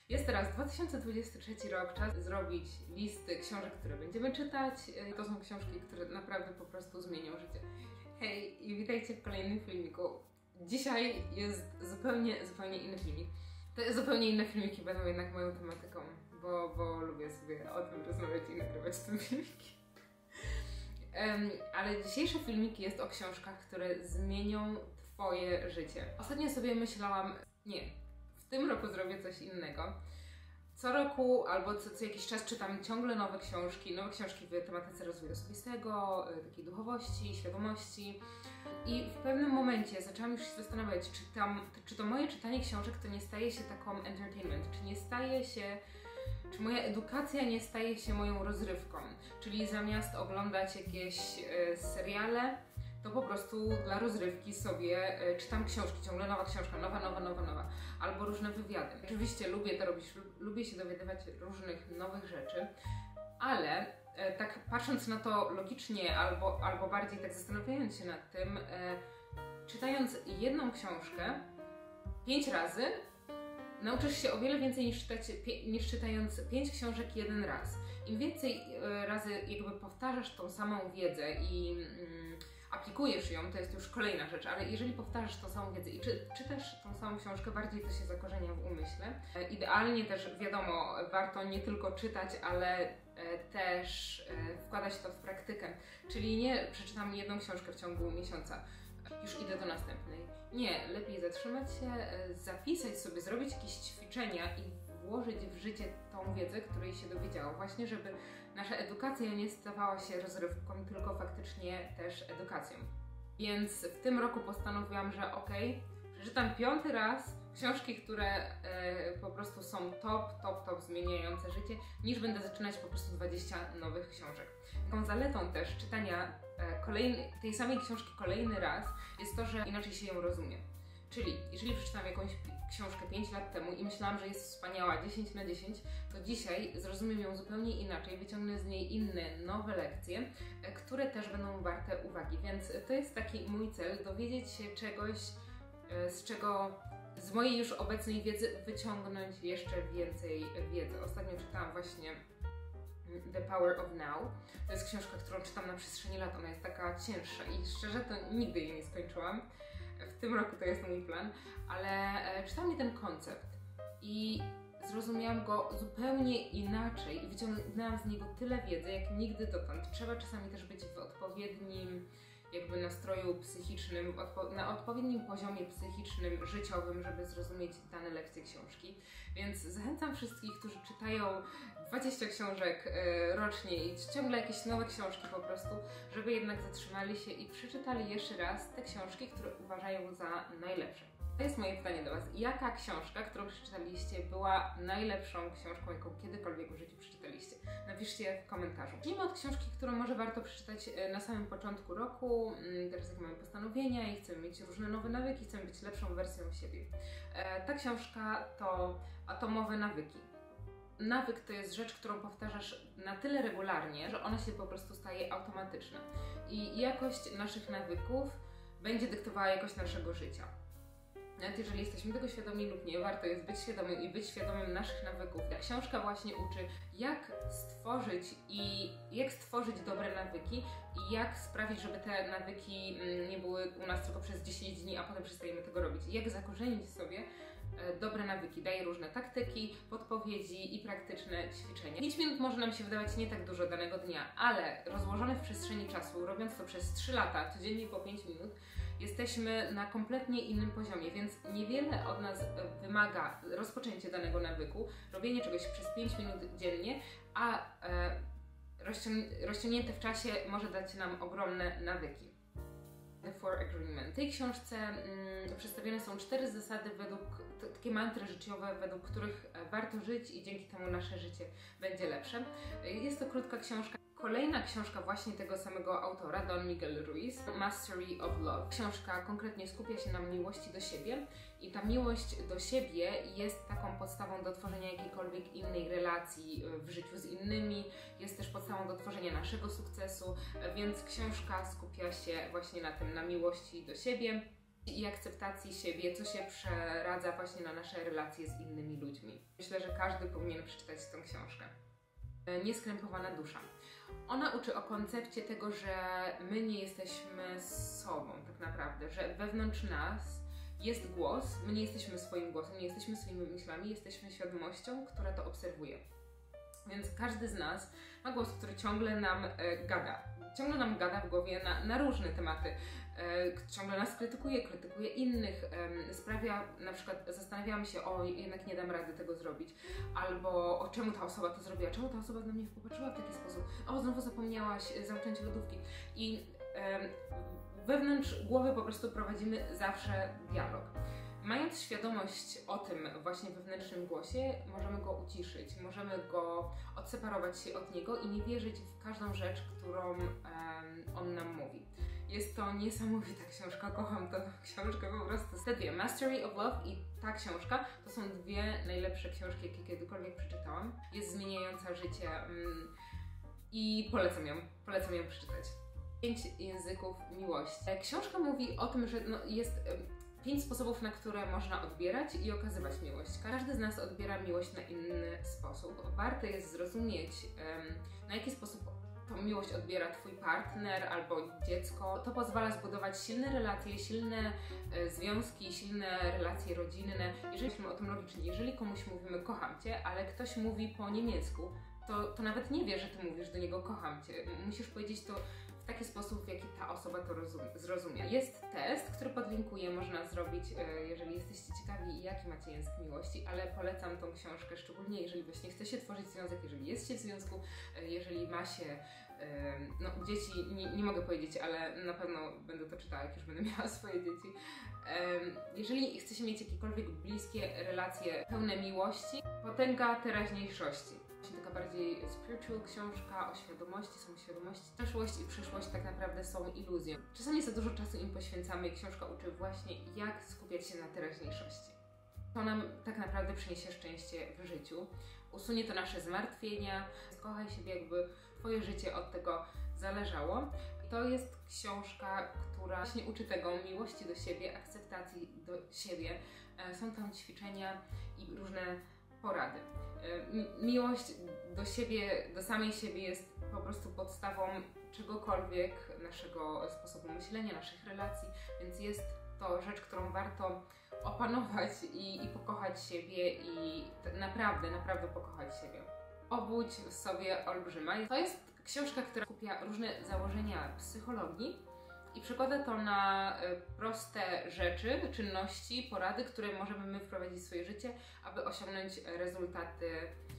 Jest teraz 2023 rok, czas zrobić listy książek, które będziemy czytać. To są książki, które naprawdę po prostu zmienią życie. Hej i witajcie w kolejnym filmiku. Dzisiaj jest zupełnie inny filmik. Te zupełnie inne filmiki będą jednak moją tematyką, bo lubię sobie o tym rozmawiać i nagrywać ten filmiki. Ale dzisiejszy filmik jest o książkach, które zmienią Twoje życie. Ostatnio sobie myślałam, w tym roku zrobię coś innego. Co roku albo co jakiś czas czytam ciągle nowe książki w tematyce rozwoju osobistego, takiej duchowości, świadomości. I w pewnym momencie zaczęłam już się zastanawiać, czy to moje czytanie książek to nie staje się taką entertainment, czy moja edukacja nie staje się moją rozrywką, czyli zamiast oglądać jakieś seriale, to po prostu dla rozrywki sobie czytam książki, ciągle nowa książka, nowa, albo różne wywiady. Oczywiście lubię to robić, lubię się dowiadywać różnych nowych rzeczy, ale tak patrząc na to logicznie, albo bardziej tak zastanawiając się nad tym, czytając jedną książkę 5 razy, nauczysz się o wiele więcej niż czytając 5 książek jeden raz. Im więcej razy jakby powtarzasz tą samą wiedzę i aplikujesz ją, to jest już kolejna rzecz, ale jeżeli powtarzasz tą samą wiedzę i czytasz tą samą książkę, bardziej to się zakorzenia w umyśle. Idealnie też, wiadomo, warto nie tylko czytać, ale też wkładać to w praktykę. Czyli nie przeczytam jedną książkę w ciągu miesiąca, już idę do następnej. Nie, lepiej zatrzymać się, zapisać sobie, zrobić jakieś ćwiczenia i włożyć w życie tą wiedzę, której się dowiedziało. Właśnie, żeby nasza edukacja nie stawała się rozrywką, tylko faktycznie też edukacją. Więc w tym roku postanowiłam, że przeczytam 5. raz książki, które po prostu są top zmieniające życie, niż będę zaczynać po prostu 20 nowych książek. Taką zaletą też czytania tej samej książki kolejny raz jest to, że inaczej się ją rozumie. Czyli jeżeli przeczytałam jakąś książkę 5 lat temu i myślałam, że jest wspaniała 10 na 10, to dzisiaj zrozumiem ją zupełnie inaczej, wyciągnę z niej inne, nowe lekcje, które też będą warte uwagi. Więc to jest taki mój cel, dowiedzieć się czegoś, z czego z mojej już obecnej wiedzy wyciągnąć jeszcze więcej wiedzy. Ostatnio czytałam właśnie The Power of Now. To jest książka, którą czytam na przestrzeni lat. Ona jest taka cięższa i szczerze to nigdy jej nie skończyłam. W tym roku to jest mój plan, ale czytał mnie ten koncept i zrozumiałam go zupełnie inaczej i wyciągnęłam z niego tyle wiedzy, jak nigdy dotąd. Trzeba czasami też być w odpowiednim nastroju psychicznym, na odpowiednim poziomie psychicznym, życiowym, żeby zrozumieć dane lekcje książki. Więc zachęcam wszystkich, którzy czytają 20 książek rocznie i ciągle jakieś nowe książki po prostu, żeby jednak zatrzymali się i przeczytali jeszcze raz te książki, które uważają za najlepsze. To jest moje pytanie do Was. Jaka książka, którą przeczytaliście, była najlepszą książką, jaką kiedykolwiek w życiu przeczytaliście? Napiszcie w komentarzu. Zacznijmy od książki, którą może warto przeczytać na samym początku roku. Teraz jak mamy postanowienia i chcemy mieć różne nowe nawyki, chcemy być lepszą wersją siebie. Ta książka to Atomowe nawyki. Nawyk to jest rzecz, którą powtarzasz na tyle regularnie, że ona się po prostu staje automatyczna. I jakość naszych nawyków będzie dyktowała jakość naszego życia. Nawet jeżeli jesteśmy tego świadomi lub nie, warto jest być świadomym i być świadomym naszych nawyków. Ta książka właśnie uczy, jak stworzyć dobre nawyki i jak sprawić, żeby te nawyki nie były u nas tylko przez 10 dni, a potem przestajemy tego robić. I jak zakorzenić sobie dobre nawyki. Daje różne taktyki, podpowiedzi i praktyczne ćwiczenia. 5 minut może nam się wydawać nie tak dużo danego dnia, ale rozłożone w przestrzeni czasu, robiąc to przez 3 lata, codziennie po 5 minut, jesteśmy na kompletnie innym poziomie, więc niewiele od nas wymaga rozpoczęcie danego nawyku, robienie czegoś przez 5 minut dziennie, a rozciągnięte w czasie może dać nam ogromne nawyki. The Four Agreement. W tej książce przedstawione są 4 zasady, takie mantry życiowe, według których warto żyć i dzięki temu nasze życie będzie lepsze. Jest to krótka książka. Kolejna książka właśnie tego samego autora, Don Miguel Ruiz, Mastery of Love. Książka konkretnie skupia się na miłości do siebie i ta miłość do siebie jest taką podstawą do tworzenia jakiejkolwiek innej relacji w życiu z innymi, jest też podstawą do tworzenia naszego sukcesu, więc książka skupia się właśnie na tym, na miłości do siebie. i akceptacji siebie, co się przeradza właśnie na nasze relacje z innymi ludźmi. Myślę, że każdy powinien przeczytać tę książkę. Nieskrępowana dusza. Ona uczy o koncepcie tego, że my nie jesteśmy sobą tak naprawdę, że wewnątrz nas jest głos, my nie jesteśmy swoim głosem, nie jesteśmy swoimi myślami, jesteśmy świadomością, która to obserwuje. Więc każdy z nas ma głos, który ciągle nam gada. Ciągle nam gada w głowie na różne tematy. Ciągle nas krytykuje innych, sprawia, na przykład zastanawiałam się, o jednak nie dam rady tego zrobić, albo o czemu ta osoba to zrobiła, czemu ta osoba na mnie popatrzyła w taki sposób, o znowu zapomniałaś zamknąć lodówki. I wewnątrz głowy po prostu prowadzimy zawsze dialog. Mając świadomość o tym właśnie wewnętrznym głosie, możemy go uciszyć, możemy go odseparować się od niego i nie wierzyć w każdą rzecz, którą on nam mówi. Jest to niesamowita książka, kocham tę książkę po prostu. Te dwie, Mastery of Love i ta książka, to są dwie najlepsze książki, jakie kiedykolwiek przeczytałam. Jest zmieniająca życie i polecam ją przeczytać. 5 języków miłości. Książka mówi o tym, że jest 5 sposobów, na które można odbierać i okazywać miłość. Każdy z nas odbiera miłość na inny sposób. Warto jest zrozumieć, na jaki sposób tą miłość odbiera Twój partner albo dziecko. To pozwala zbudować silne relacje, silne związki, silne relacje rodzinne. Jeżeli myślimy o tym logicznie, jeżeli komuś mówimy kocham Cię, ale ktoś mówi po niemiecku, to nawet nie wie, że Ty mówisz do niego kocham Cię. Musisz powiedzieć to w taki sposób, w jaki ta osoba to zrozumie. Jest test, który podlinkuję, można zrobić, jeżeli jesteście ciekawi, jaki macie język miłości, ale polecam tą książkę, szczególnie jeżeli właśnie chce się tworzyć związek, jeżeli jest się w związku, jeżeli ma się dzieci, nie mogę powiedzieć, ale na pewno będę to czytała, jak już będę miała swoje dzieci. Jeżeli chcecie mieć jakiekolwiek bliskie relacje pełne miłości, potęga teraźniejszości. Taka bardziej spiritual książka o świadomości, samoświadomości. Przeszłość i przyszłość tak naprawdę są iluzją. Czasami za dużo czasu im poświęcamy i książka uczy właśnie, jak skupiać się na teraźniejszości. To nam tak naprawdę przyniesie szczęście w życiu. Usunie to nasze zmartwienia. Kochaj siebie, jakby Twoje życie od tego zależało. To jest książka, która właśnie uczy tego miłości do siebie, akceptacji do siebie. Są tam ćwiczenia i różne porady. Miłość do siebie, do samej siebie jest po prostu podstawą czegokolwiek, naszego sposobu myślenia, naszych relacji, więc jest to rzecz, którą warto opanować i pokochać siebie i naprawdę pokochać siebie. Obudź w sobie olbrzyma. To jest książka, która skupia różne założenia psychologii i przekłada to na proste rzeczy, czynności, porady, które możemy my wprowadzić w swoje życie, aby osiągnąć rezultaty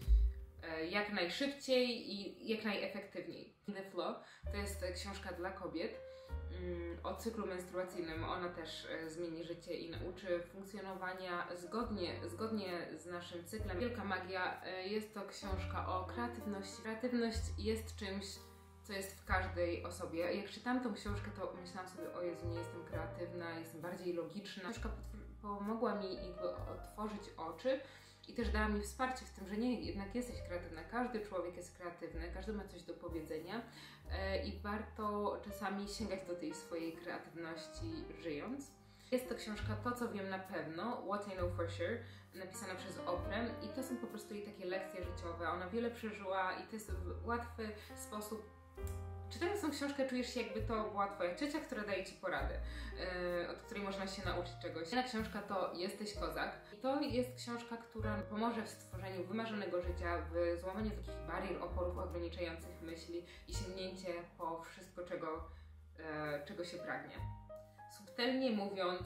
jak najszybciej i jak najefektywniej. The Flow to jest książka dla kobiet o cyklu menstruacyjnym. Ona też zmieni życie i nauczy funkcjonowania zgodnie z naszym cyklem. Wielka magia. Jest to książka o kreatywności. Kreatywność jest czymś, co jest w każdej osobie. Jak czytałam tą książkę, to myślałam sobie, o Jezu, nie jestem kreatywna, jestem bardziej logiczna. Książka pomogła mi jakby otworzyć oczy i też dała mi wsparcie w tym, że nie, jednak jesteś kreatywna. Każdy człowiek jest kreatywny, każdy ma coś do powiedzenia i warto czasami sięgać do tej swojej kreatywności żyjąc. Jest to książka To, co wiem na pewno, What I Know For Sure, napisana przez Oprę i to są po prostu jej takie lekcje życiowe. Ona wiele przeżyła i to jest w łatwy sposób. Czytając tą książkę czujesz się, jakby to była Twoja ciocia, która daje Ci porady, od której można się nauczyć czegoś. Inna książka to Jesteś kozak. I to jest książka, która pomoże w stworzeniu wymarzonego życia, w złamaniu takich barier, oporów ograniczających myśli i sięgnięcie po wszystko, czego się pragnie. Subtelnie mówiąc,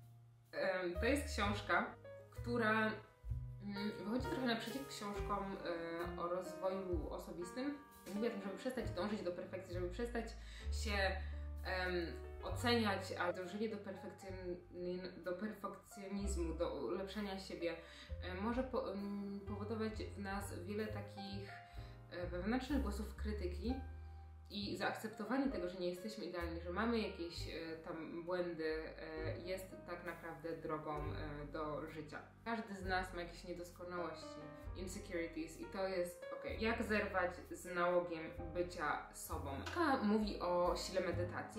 to jest książka, która wychodzi trochę naprzeciw książkom o rozwoju osobistym. Mówię o tym, żeby przestać dążyć do perfekcji, żeby przestać się oceniać, a dążenie do perfekcjonizmu, do ulepszenia siebie może powodować w nas wiele takich wewnętrznych głosów krytyki i zaakceptowanie tego, że nie jesteśmy idealni, że mamy jakieś tam błędy, jest tak naprawdę drogą do życia. Każdy z nas ma jakieś niedoskonałości, insecurities i to jest okej. Jak zerwać z nałogiem bycia sobą? Książka mówi o sile medytacji,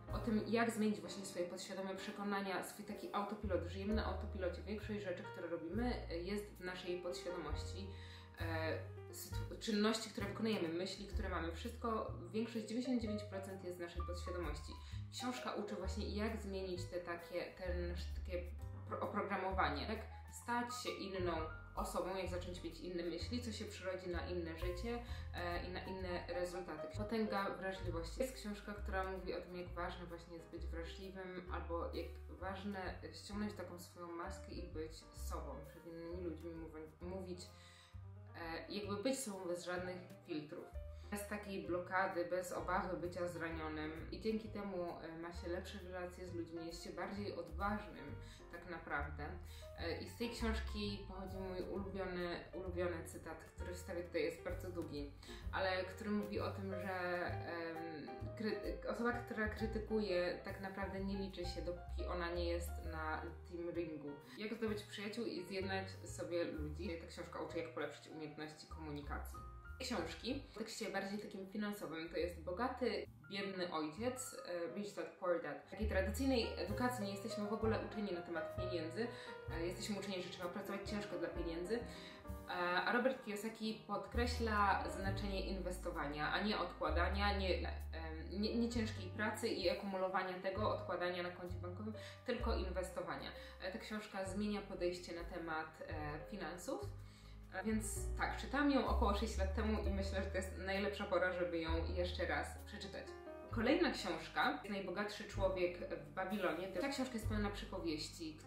o tym, jak zmienić właśnie swoje podświadome przekonania, swój taki autopilot. Żyjemy na autopilocie. Większość rzeczy, które robimy, jest w naszej podświadomości. Czynności, które wykonujemy, myśli, które mamy, wszystko, większość, 99% jest z naszej podświadomości. Książka uczy właśnie, jak zmienić takie oprogramowanie, jak stać się inną osobą, jak zacząć mieć inne myśli, co się przyrodzi na inne życie i na inne rezultaty. Potęga wrażliwości. Jest książka, która mówi o tym, jak ważne właśnie jest być wrażliwym, albo jak ważne ściągnąć taką swoją maskę i być sobą, przed innymi ludźmi mówić, jakby być sobą bez żadnych filtrów. Bez takiej blokady, bez obawy bycia zranionym i dzięki temu ma się lepsze relacje z ludźmi, jest się bardziej odważnym tak naprawdę. I z tej książki pochodzi mój ulubiony cytat, który wstawię tutaj, jest bardzo długi, ale który mówi o tym, że osoba, która krytykuje, tak naprawdę nie liczy się, dopóki ona nie jest na team ringu. Jak zdobyć przyjaciół i zjednać sobie ludzi. Ta książka uczy, jak polepszyć umiejętności komunikacji. Książki w tekście bardziej takim finansowym to jest Bogaty, biedny ojciec, Rich Dad, Poor Dad. W takiej tradycyjnej edukacji nie jesteśmy w ogóle uczeni na temat pieniędzy, jesteśmy uczeni, że trzeba pracować ciężko dla pieniędzy, a Robert Kiyosaki podkreśla znaczenie inwestowania, a nie odkładania, nie ciężkiej pracy i akumulowania tego, odkładania na koncie bankowym, tylko inwestowania. Ta książka zmienia podejście na temat finansów. Więc tak, czytałam ją około 6 lat temu i myślę, że to jest najlepsza pora, żeby ją jeszcze raz przeczytać. Kolejna książka, Najbogatszy człowiek w Babilonie. Ta książka jest pełna przypowieści,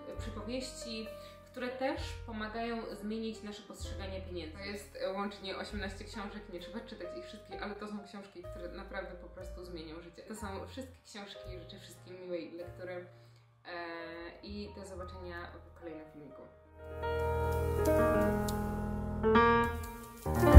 które też pomagają zmienić nasze postrzeganie pieniędzy. To jest łącznie 18 książek, nie trzeba czytać ich wszystkich, ale to są książki, które naprawdę po prostu zmienią życie. To są wszystkie książki, życzę wszystkim miłej lektury i do zobaczenia w kolejnym filmiku.